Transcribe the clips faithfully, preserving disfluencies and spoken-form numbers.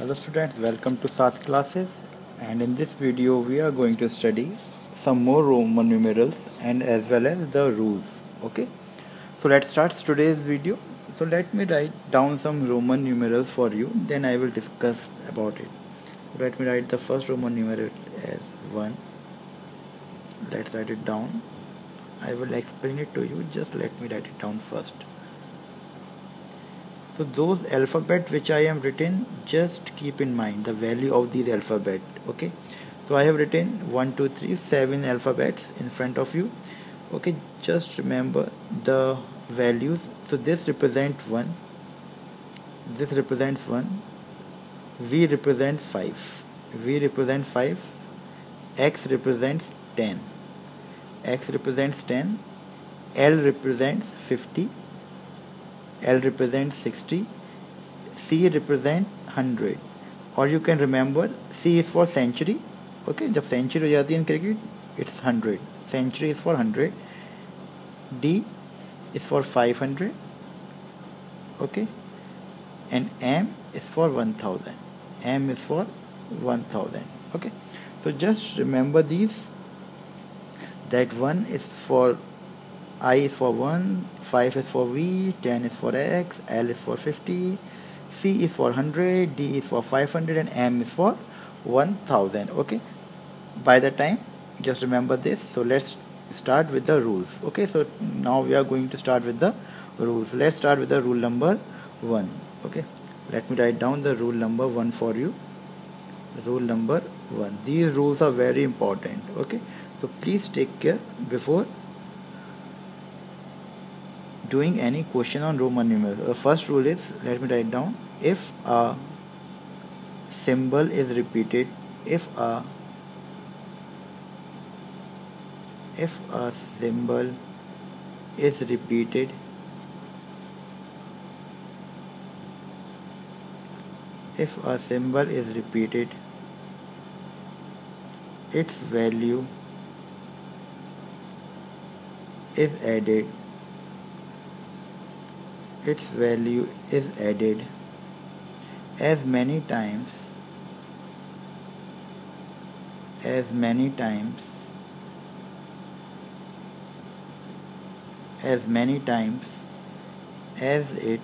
Hello students, welcome to Sat classes, and in this video we are going to study some more Roman numerals and as well as the rules. Okay, so let's start today's video. So let me write down some Roman numerals for you, then I will discuss about it. Let me write the first Roman numeral as one. Let's write it down. I will explain it to you, just let me write it down first. So those alphabet which I am written, just keep in mind the value of these alphabet. Okay, so I have written one two three seven alphabets in front of you. Okay, just remember the values. So this represents one, this represents one, V represents five, V represents five, X represents ten, X represents ten, L represents fifty, L represents sixty, C represent one hundred, or you can remember C is for century. Okay, जब century हो जाती है in cricket, it's one hundred. Century is for one hundred. D is for five hundred. Okay, and M is for one thousand. M is for one thousand. Okay, so just remember these. That one is for I is for one, five is for V, ten is for X, L is for fifty, C is for one hundred, D is for five hundred, and M is for one thousand. Okay, by the time, just remember this. So let's start with the rules. Okay, so now we are going to start with the rules. Let's start with the rule number one. Okay, let me write down the rule number one for you. Rule number one. These rules are very important. Okay, so please take care before doing any question on Roman numerals. The first rule is, let me write down, if a symbol is repeated, if a if a symbol is repeated if a symbol is repeated its value is added its value is added as many times as many times as many times as it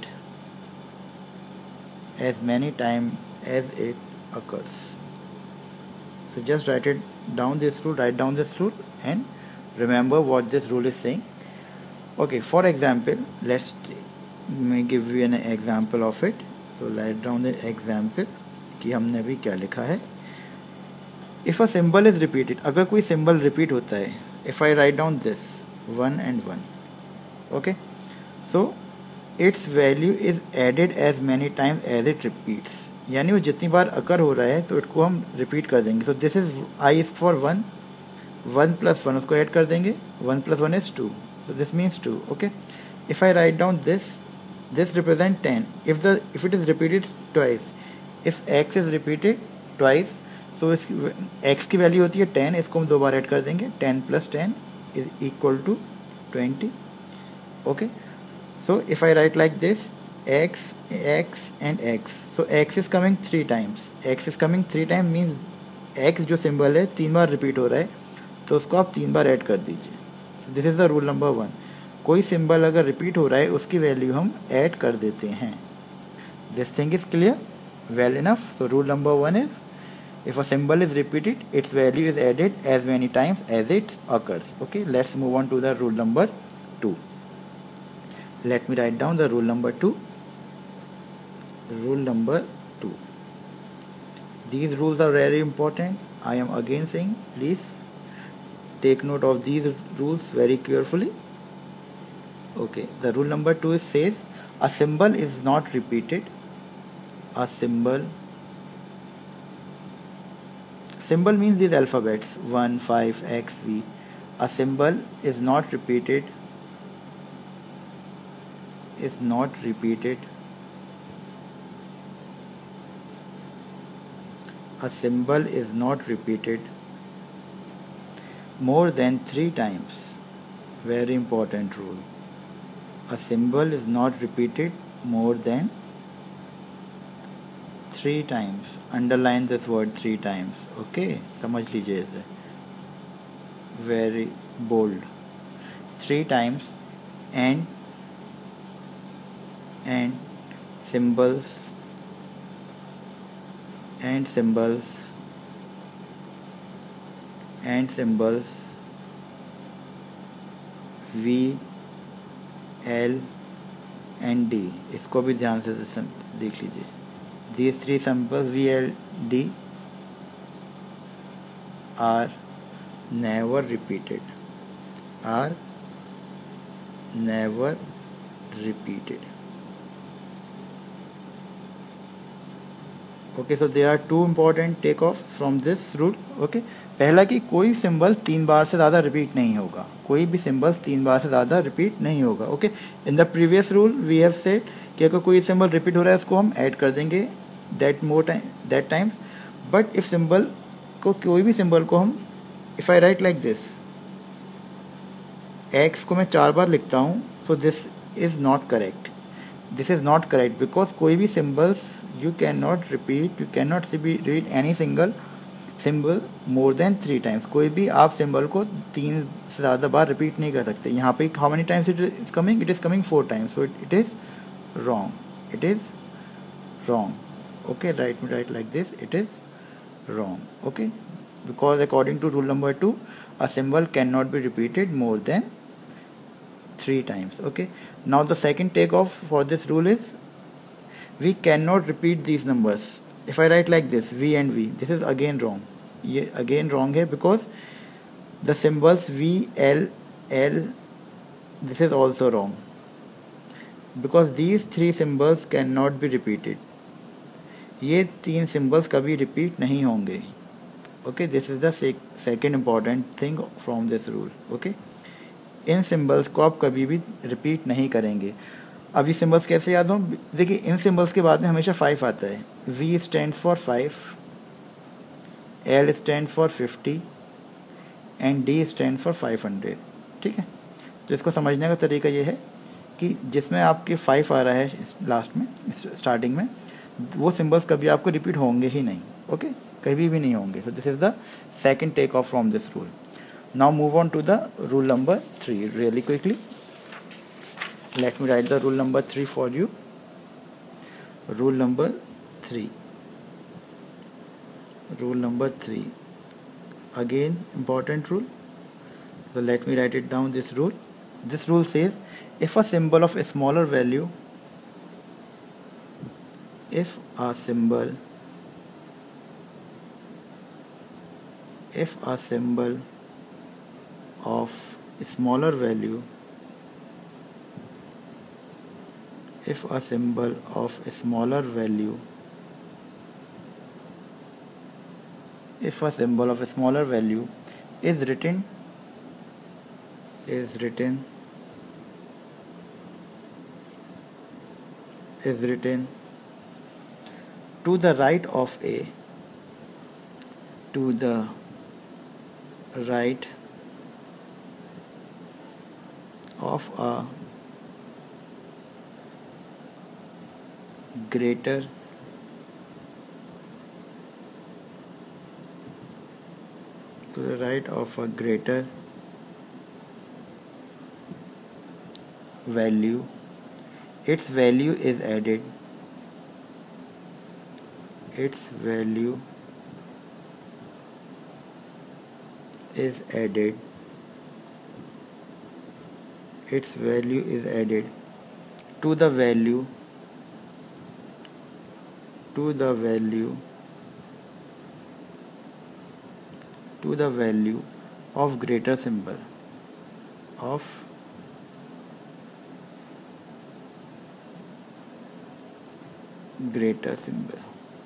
as many times as it occurs. So just write it down, this rule, write down this rule and remember what this rule is saying. Okay, for example, let's मैं give you an example of it. So write down the example कि हमने अभी क्या लिखा है. If a symbol is repeated, अगर कोई symbol repeat होता है, if I write down this one and one, okay, so its value is added as many times as it repeats. यानी वो जितनी बार अकर हो रहा है तो इसको हम repeat कर देंगे. So this is I is for one, one plus one उसको add कर देंगे, one plus one is two, so this means two. Okay, if I write down this, this represent ten. If the if it is repeated twice, if x is repeated twice, so इसकी x की value होती है ten, इसको हम दो बार add कर देंगे. ten plus ten is equal to twenty. Okay, so if I write like this, x, x and x, so x is coming three times. X is coming three times means x जो symbol है तीन बार repeat हो रहा है, तो उसको आप तीन बार ऐड कर दीजिए. So this is the rule number one. कोई सिंबल अगर रिपीट हो रहा है उसकी वैल्यू हम ऐड कर देते हैं. This thing is clear, well enough. So rule number one is, if a symbol is repeated its value is added as many times as it occurs. Okay, let's move on to the rule number two. Let me write down the rule number two. Rule number two. These rules are very important. I am again saying, please take note of these rules very carefully. Okay, the rule number two is says a symbol is not repeated. A symbol symbol means these alphabets one, five, X, V. A symbol is not repeated is not repeated a symbol is not repeated more than three times. Very important rule. A symbol is not repeated more than three times, underline this word three times, okay, समझ लीजिए इसे, very bold, three times, and and symbols and symbols and symbols V L and D, इसको भी ध्यान से देख लीजिए, these three symbols V L D are never repeated, are never repeated. Okay, so there are two important take off from this rule. Okay, पहला कि कोई symbol तीन बार से ज़्यादा रिपीट नहीं होगा, कोई भी सिंबल तीन बार से ज़्यादा रिपीट नहीं होगा. Okay, in the previous rule we have said कि अगर कोई सिंबल रिपीट हो रहा है उसको हम ऐड कर देंगे that more time that times, but if symbol को, कोई भी सिंबल को हम, if I write like this, X को मैं चार बार लिखता हूँ, so this is not correct, this is not correct, because कोई भी symbols you cannot repeat, you cannot read any single symbol more than three times. कोई भी आप सिंबल को तीन से ज़्यादा बार रिपीट नहीं कर सकते. यहाँ पे how many times it is coming? It is coming four times. So it, it is wrong. It is wrong. Okay, write me write like this. It is wrong. Okay, because according to rule number two, a symbol cannot be repeated more than three times. Okay. Now the second takeoff for this rule is, we cannot repeat these numbers. If I write like this, V and V, this is again wrong. ये again wrong है, because the symbols V, L, L, this is also wrong, because these three symbols cannot be repeated. ये तीन symbols कभी repeat नहीं होंगे. Okay, this is the second important thing from this rule. Okay, in symbols को आप कभी भी repeat नहीं करेंगे. अब ये सिम्बल्स कैसे याद हो? देखिए, इन सिम्बल्स के बाद में हमेशा फाइव आता है. V stand for five, L stand for fifty and D stand for five hundred. ठीक है, तो इसको समझने का तरीका ये है कि जिसमें आपके फाइव आ रहा है लास्ट में, स्टार्टिंग में, वो सिम्बल्स कभी आपको रिपीट होंगे ही नहीं. ओके, कभी भी नहीं होंगे. So this is the second take off from this rule. Now move on to the rule number three really quickly. Let me write the rule number three for you. Rule number three. Rule number three. Again, important rule. So let me write it down. This rule. This rule says, if a symbol of a smaller value, if a symbol, if a symbol of a smaller value, if a symbol of a smaller value, if a symbol of a smaller value is written, is written, is written to the right of a, to the right of a greater to the right of a greater value, its value is added, its value is added, its value is added to the value, to the value, to the value of greater symbol, of greater symbol.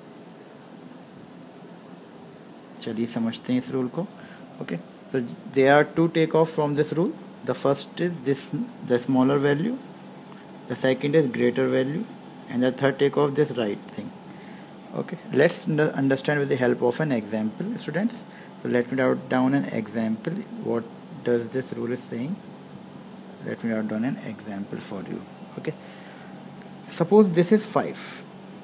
चलिए समझते हैं इस rule को. Okay, so there are two take off from this rule. The first is this, the smaller value, the second is greater value, and the third take off this right thing. Okay, let's understand with the help of an example, students. So let me write down an example. What does this rule is saying? Let me write down an example for you. Okay, suppose this is five.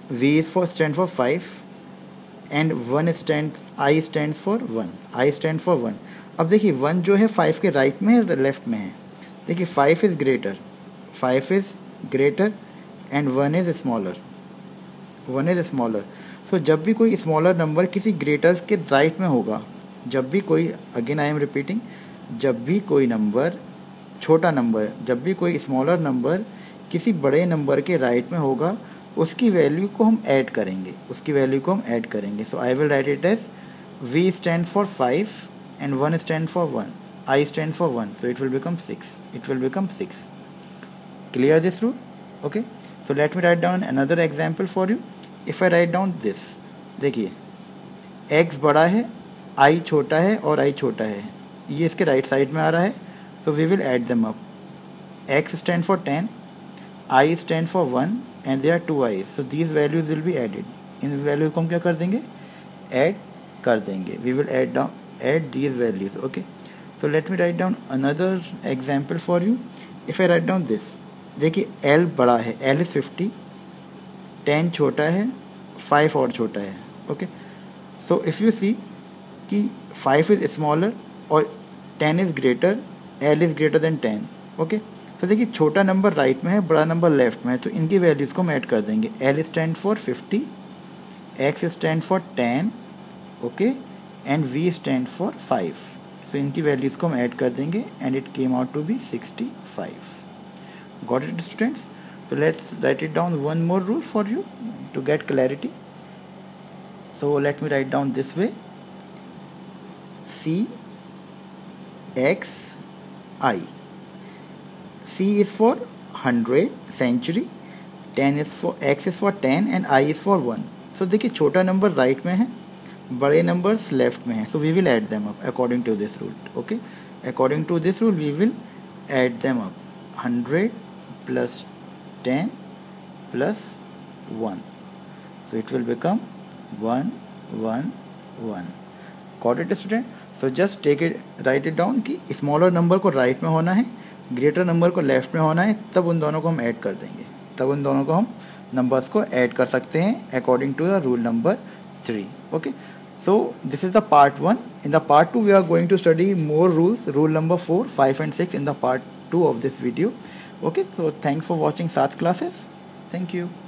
V is for stand for five and one stand I stand for one, I stand for one. अब देखिए one जो है five के right में है left में है। देखिए five is greater, five is greater and one is smaller, one is smaller. So जब भी कोई स्मॉलर नंबर किसी ग्रेटर के राइट में होगा, जब भी कोई, अगेन आई एम रिपीटिंग, जब भी कोई नंबर, छोटा नंबर, जब भी कोई स्मॉलर नंबर किसी बड़े नंबर के राइट में होगा, उसकी वैल्यू को हम ऐड करेंगे, उसकी वैल्यू को हम ऐड करेंगे। So I will write it as V stand for five and one stand for one, I stand for one, so it will become six, it will become six. Clear this rule? Okay, so let me write down another example for you. If I write down this, देखिए x बड़ा है, I छोटा है और I छोटा है, ये इसके राइट right साइड में आ रहा है, so we will add them up. X stand for ten, I stand for one and there are two i's, so these values will be added. इन वैल्यू को हम क्या कर देंगे, ऐड कर देंगे. We will add down add these values. Okay, so let me write down another example for you. If I write down this, देखिए L बड़ा है, L is fifty, ten छोटा है, five और छोटा है. Okay, so if you see कि five is smaller और ten is greater, L is greater than ten. Okay, तो देखिए छोटा नंबर राइट में है, बड़ा नंबर लेफ्ट में है, तो इनकी वैल्यूज़ को हम ऐड कर देंगे. L stand for fifty, X stand for ten, okay, and V stand for five. So इनकी वैल्यूज़ को हम ऐड कर देंगे and it came out to be sixty five. Got it students? So let's write it down one more rule for you to get clarity. So let me write down this way: C X I. C is for hundred, century, ten is for, X is for ten and I is for one. So देखिए छोटा number right में है, बड़े numbers left में है, so we will add them up according to this rule. Okay, according to this rule we will add them up. Hundred plus ten plus one, so it will become one one one. Got it student? So just take it, write it down कि smaller number को right में होना है, greater number को left में होना है, तब उन दोनों को हम ऐड कर देंगे, तब उन दोनों को हम नंबर्स को ऐड कर सकते हैं according to the rule number three. Okay, so this is the part one. In the part two we are going to study more rules, rule number four, five and six in the part two of this video. Okay, so thanks for watching Saath Classes. Thank you.